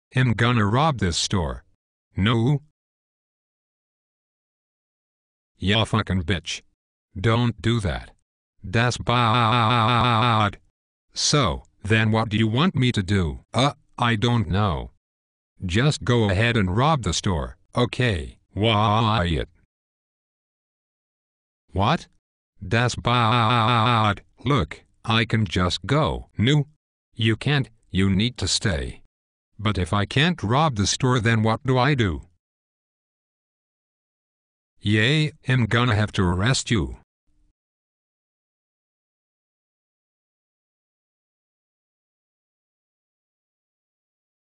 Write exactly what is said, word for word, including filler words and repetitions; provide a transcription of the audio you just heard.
am gonna rob this store. No. Ya fucking bitch. Don't do that. Das bad. So, then what do you want me to do? Uh, I don't know. Just go ahead and rob the store, okay? Wyatt. What? Das bad. Look, I can just go. No. You can't, you need to stay. But if I can't rob the store, then what do I do? Yay, I'm gonna have to arrest you.